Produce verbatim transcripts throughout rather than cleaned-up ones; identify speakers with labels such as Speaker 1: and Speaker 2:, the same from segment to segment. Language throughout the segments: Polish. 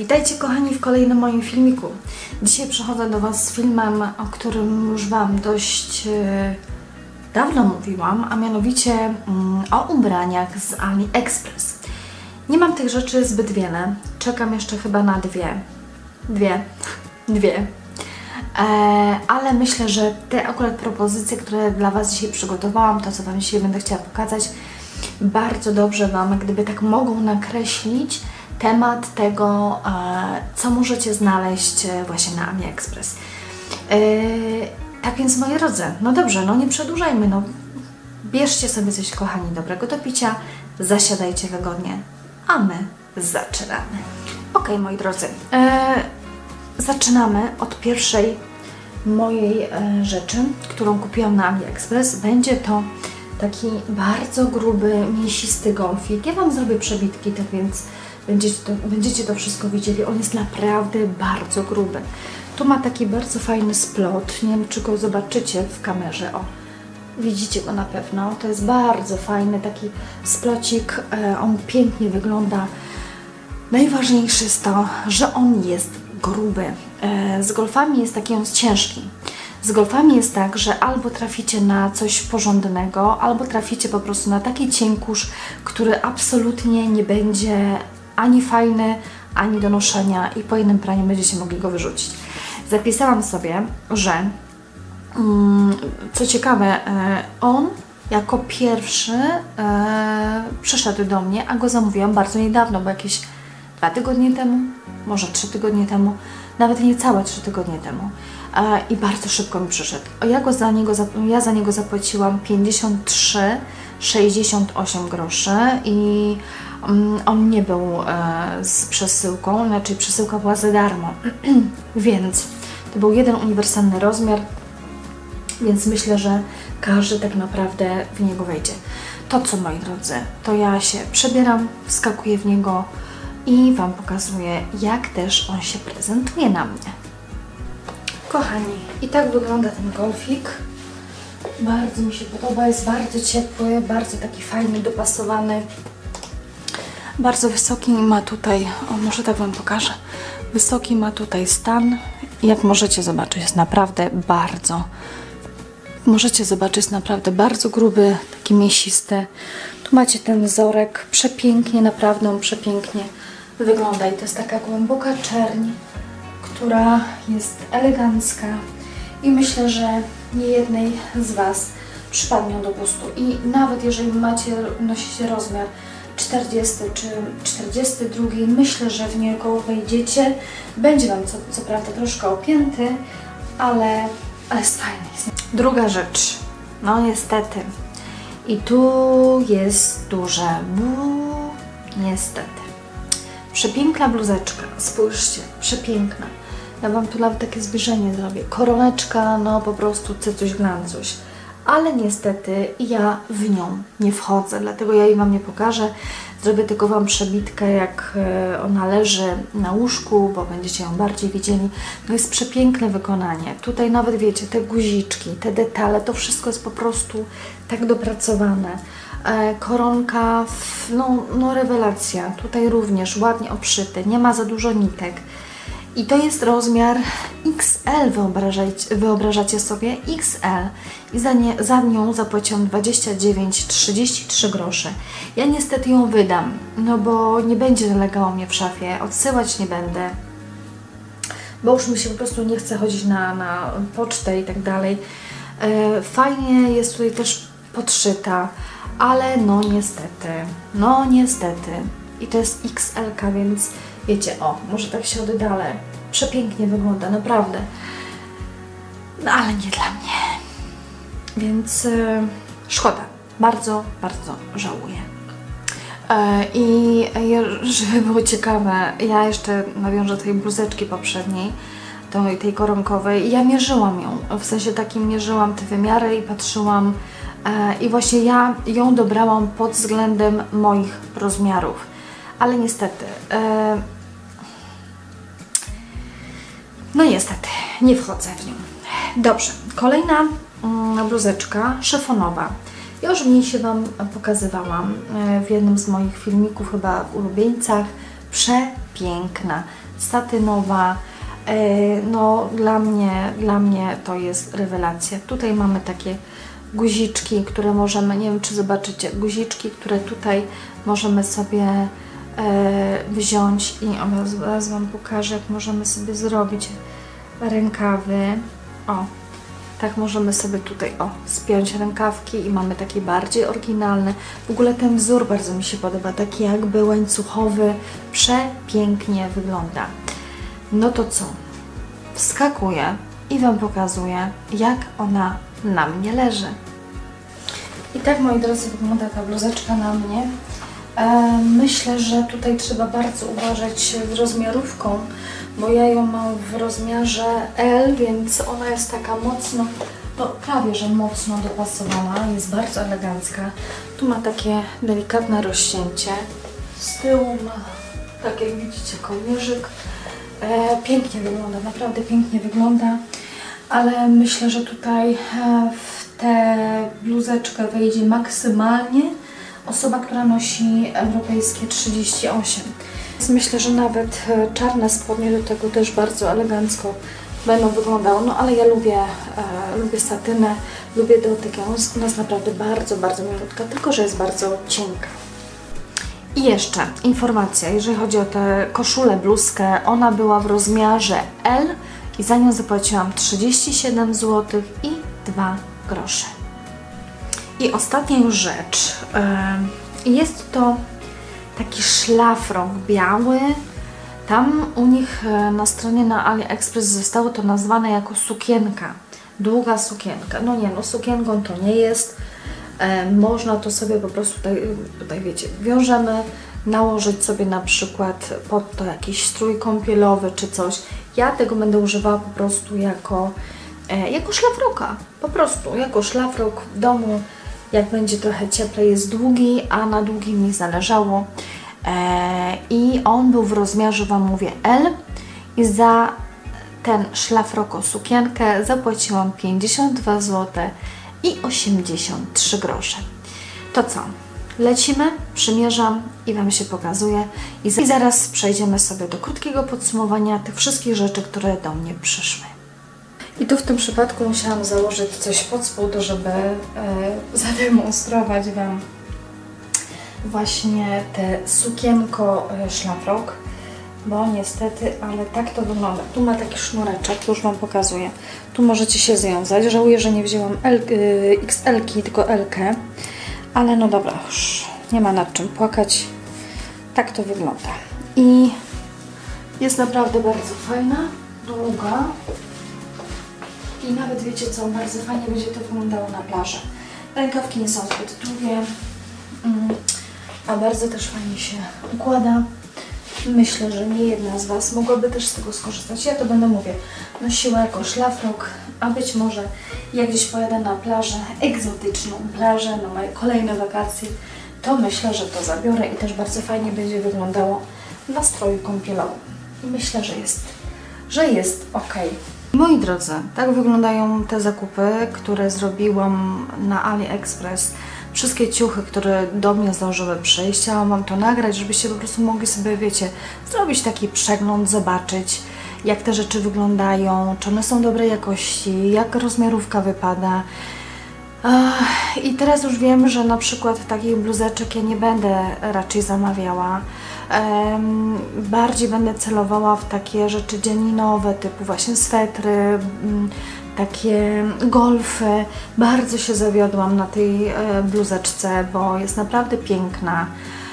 Speaker 1: Witajcie kochani w kolejnym moim filmiku. Dzisiaj przychodzę do Was z filmem, o którym już Wam dość e, dawno mówiłam, a mianowicie mm, o ubraniach z AliExpress. Nie mam tych rzeczy zbyt wiele, czekam jeszcze chyba na dwie, dwie, dwie, e, ale myślę, że te akurat propozycje, które dla Was dzisiaj przygotowałam, to co Wam dzisiaj będę chciała pokazać, bardzo dobrze Wam, gdyby tak mogą nakreślić temat tego, co możecie znaleźć właśnie na AliExpress. Tak więc, moi drodzy, no dobrze, no nie przedłużajmy, no bierzcie sobie coś, kochani, dobrego do picia, zasiadajcie wygodnie, a my zaczynamy. Ok, moi drodzy, zaczynamy od pierwszej mojej rzeczy, którą kupiłam na AliExpress. Będzie to taki bardzo gruby, mięsisty golfik. Ja Wam zrobię przebitki, tak więc Będziecie to, będziecie to wszystko widzieli. On jest naprawdę bardzo gruby. Tu ma taki bardzo fajny splot. Nie wiem, czy go zobaczycie w kamerze. O, widzicie go na pewno. To jest bardzo fajny taki splocik. On pięknie wygląda. Najważniejsze jest to, że on jest gruby. Z golfami jest taki, on jest ciężki. Z golfami jest tak, że albo traficie na coś porządnego, albo traficie po prostu na taki cienkusz, który absolutnie nie będzie ani fajny, ani do noszenia i po jednym praniu będziecie mogli go wyrzucić. Zapisałam sobie, że mm, co ciekawe, on jako pierwszy e, przyszedł do mnie, a go zamówiłam bardzo niedawno, bo jakieś dwa tygodnie temu, może trzy tygodnie temu, nawet niecałe trzy tygodnie temu. E, I bardzo szybko mi przyszedł. Ja, go za niego, ja za niego zapłaciłam pięćdziesiąt trzy sześćdziesiąt osiem groszy i um, on nie był e, z przesyłką, znaczy przesyłka była za darmo, więc to był jeden uniwersalny rozmiar, więc myślę, że każdy tak naprawdę w niego wejdzie. To co, moi drodzy, to ja się przebieram, wskakuję w niego i Wam pokazuję, jak też on się prezentuje na mnie. Kochani, i tak wygląda ten golfik. Bardzo mi się podoba, jest bardzo ciepły, bardzo taki fajny, dopasowany. Bardzo wysoki ma tutaj, o może tak Wam pokażę, wysoki ma tutaj stan. Jak możecie zobaczyć, jest naprawdę bardzo, możecie zobaczyć, jest naprawdę bardzo gruby, taki mięsisty. Tu macie ten wzorek, przepięknie, naprawdę on przepięknie wygląda i to jest taka głęboka czerń, która jest elegancka i myślę, że nie jednej z Was przypadnie do gustu. I nawet jeżeli macie, nosicie rozmiar czterdziesty czy czterdziesty dwa, myślę, że w niego wejdziecie. Będzie Wam co, co prawda troszkę opięty, ale, ale jest fajny. Druga rzecz, no niestety, i tu jest duże bu, niestety. Przepiękna bluzeczka, spójrzcie, przepiękna. Ja Wam tu nawet takie zbliżenie zrobię. Koroneczka, no po prostu cycuś glancuś. Ale niestety ja w nią nie wchodzę, dlatego ja jej Wam nie pokażę. Zrobię tylko Wam przebitkę, jak ona leży na łóżku, bo będziecie ją bardziej widzieli. No jest przepiękne wykonanie. Tutaj nawet wiecie, te guziczki, te detale, to wszystko jest po prostu tak dopracowane. Koronka, no, no rewelacja. Tutaj również ładnie obszyty, nie ma za dużo nitek. I to jest rozmiar X L, wyobrażacie, wyobrażacie sobie, X L. I za, nie, za nią zapłaciłam dwadzieścia dziewięć trzydzieści trzy grosze. Ja niestety ją wydam, no bo nie będzie legało mnie w szafie, odsyłać nie będę, bo już mi się po prostu nie chce chodzić na, na pocztę i tak dalej. E, fajnie jest tutaj też podszyta, ale no niestety, no niestety. I to jest X L ka, więc wiecie, o, może tak się oddalę. Przepięknie wygląda, naprawdę. No ale nie dla mnie. Więc yy, szkoda. Bardzo, bardzo żałuję. Yy, I yy, żeby było ciekawe, ja jeszcze nawiążę tej bluzeczki poprzedniej, tej, tej koronkowej. Ja mierzyłam ją. W sensie takim mierzyłam te wymiary i patrzyłam. Yy, I właśnie ja ją dobrałam pod względem moich rozmiarów. Ale niestety, yy, no niestety, nie wchodzę w nią. Dobrze, kolejna yy, bluzeczka szyfonowa. Ja już w niej się Wam pokazywałam yy, w jednym z moich filmików, chyba w ulubieńcach. Prze piękna, satynowa. No dla mnie, dla mnie to jest rewelacja. Tutaj mamy takie guziczki, które możemy, nie wiem czy zobaczycie, guziczki, które tutaj możemy sobie wziąć i zaraz Wam pokażę, jak możemy sobie zrobić rękawy. O, tak możemy sobie tutaj o, spiąć rękawki i mamy takie bardziej oryginalne. W ogóle ten wzór bardzo mi się podoba, taki jakby łańcuchowy, przepięknie wygląda. No to co? Wskakuję i Wam pokazuję, jak ona na mnie leży. I tak, moi drodzy, wygląda ta bluzeczka na mnie. E, myślę, że tutaj trzeba bardzo uważać z rozmiarówką, bo ja ją mam w rozmiarze L, więc ona jest taka mocno, no prawie że mocno dopasowana, jest bardzo elegancka. Tu ma takie delikatne rozcięcie, z tyłu ma, tak jak widzicie, kołnierzyk. E, pięknie wygląda, naprawdę pięknie wygląda, ale myślę, że tutaj w tę bluzeczkę wejdzie maksymalnie osoba, która nosi europejskie trzydzieści osiem. Więc myślę, że nawet czarne spodnie do tego też bardzo elegancko będą wyglądały. No ale ja lubię, e, lubię satynę, lubię dotyk. Ona jest naprawdę bardzo, bardzo milutka, tylko że jest bardzo cienka. I jeszcze informacja, jeżeli chodzi o tę koszulę, bluzkę, ona była w rozmiarze L i za nią zapłaciłam trzydzieści siedem złotych i dwa grosze. I ostatnia już rzecz, yy, jest to taki szlafrok biały. Tam u nich na stronie na AliExpress zostało to nazwane jako sukienka, długa sukienka. No nie, no sukienką to nie jest. E, można to sobie po prostu tutaj, tutaj wiecie, wiążemy, nałożyć sobie na przykład pod to jakiś strój kąpielowy czy coś. Ja tego będę używała po prostu jako, e, jako szlafroka, po prostu jako szlafrok w domu, jak będzie trochę cieplej, jest długi, a na długim mi zależało. E, I on był w rozmiarze, Wam mówię, L i za ten szlafrok o sukienkę zapłaciłam pięćdziesiąt dwa złote i osiemdziesiąt trzy grosze. To co? Lecimy, przymierzam i Wam się pokazuję i zaraz przejdziemy sobie do krótkiego podsumowania tych wszystkich rzeczy, które do mnie przyszły. I tu w tym przypadku musiałam założyć coś pod spód, żeby e, zademonstrować Wam właśnie te sukienko e, szlafrok, bo niestety, ale tak to wygląda. Tu ma taki sznureczek, już Wam pokazuję. Tu możecie się związać. Żałuję, że nie wzięłam L, y, X L-ki, tylko L-kę. Ale no dobra, już nie ma nad czym płakać. Tak to wygląda. I jest naprawdę bardzo fajna, długa. I nawet wiecie co, bardzo fajnie będzie to wyglądało na plaży. Rękawki nie są zbyt długie, mm, a bardzo też fajnie się układa. Myślę, że nie jedna z Was mogłaby też z tego skorzystać. Ja to będę, mówię, nosiła jako szlafrok, a być może jak gdzieś pojadę na plażę, egzotyczną plażę, na moje kolejne wakacje, to myślę, że to zabiorę i też bardzo fajnie będzie wyglądało na stroju kąpielowym. I myślę, że jest, że jest ok. Moi drodzy, tak wyglądają te zakupy, które zrobiłam na AliExpress. Wszystkie ciuchy, które do mnie zdążyły przyjść, chciałam Wam to nagrać, żebyście po prostu mogli sobie, wiecie, zrobić taki przegląd, zobaczyć, jak te rzeczy wyglądają, czy one są dobrej jakości, jak rozmiarówka wypada. I teraz już wiem, że na przykład takich bluzeczek ja nie będę raczej zamawiała. Bardziej będę celowała w takie rzeczy dzianinowe, typu właśnie swetry, takie golfy. Bardzo się zawiodłam na tej bluzeczce, bo jest naprawdę piękna.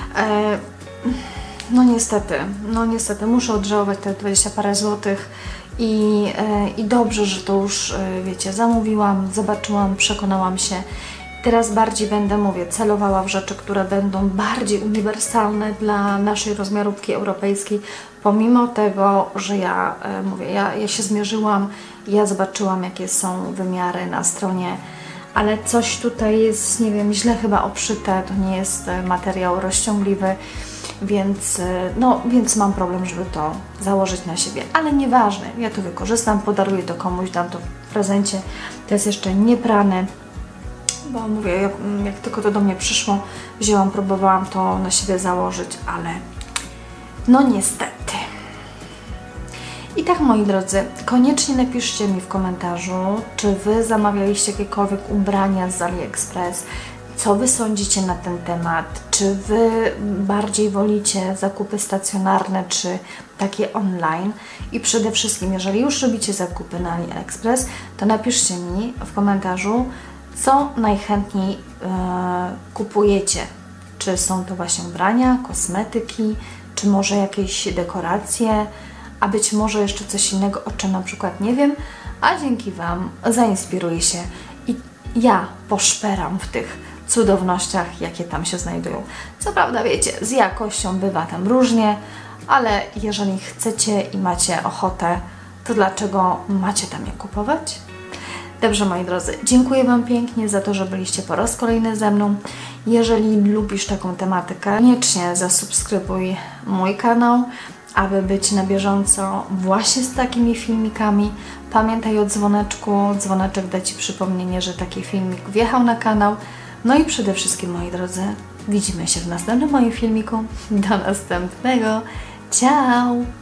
Speaker 1: No niestety, no niestety muszę odżałować te dwadzieścia parę złotych i, i dobrze, że to już, wiecie, zamówiłam, zobaczyłam, przekonałam się. Teraz bardziej będę, mówię, celowała w rzeczy, które będą bardziej uniwersalne dla naszej rozmiarówki europejskiej, pomimo tego, że ja, mówię, ja, ja się zmierzyłam, ja zobaczyłam, jakie są wymiary na stronie, ale coś tutaj jest, nie wiem, źle chyba obszyte, to nie jest materiał rozciągliwy, więc, no, więc mam problem, żeby to założyć na siebie, ale nieważne, ja to wykorzystam, podaruję to komuś, dam to w prezencie, to jest jeszcze nieprane, bo mówię, jak, jak tylko to do mnie przyszło, wzięłam, próbowałam to na siebie założyć, ale no niestety. I tak, moi drodzy, koniecznie napiszcie mi w komentarzu, czy Wy zamawialiście jakiekolwiek ubrania z AliExpress, co Wy sądzicie na ten temat, czy Wy bardziej wolicie zakupy stacjonarne, czy takie online. I przede wszystkim, jeżeli już robicie zakupy na AliExpress, to napiszcie mi w komentarzu, co najchętniej yy, kupujecie. Czy są to właśnie ubrania, kosmetyki, czy może jakieś dekoracje, a być może jeszcze coś innego, o czym na przykład nie wiem, a dzięki Wam zainspiruję się i ja poszperam w tych cudownościach, jakie tam się znajdują. Co prawda, wiecie, z jakością bywa tam różnie, ale jeżeli chcecie i macie ochotę, to dlaczego macie tam je kupować? Dobrze, moi drodzy, dziękuję Wam pięknie za to, że byliście po raz kolejny ze mną. Jeżeli lubisz taką tematykę, koniecznie zasubskrybuj mój kanał, aby być na bieżąco właśnie z takimi filmikami. Pamiętaj o dzwoneczku, dzwoneczek da Ci przypomnienie, że taki filmik wjechał na kanał. No i przede wszystkim, moi drodzy, widzimy się w następnym moim filmiku. Do następnego. Ciao!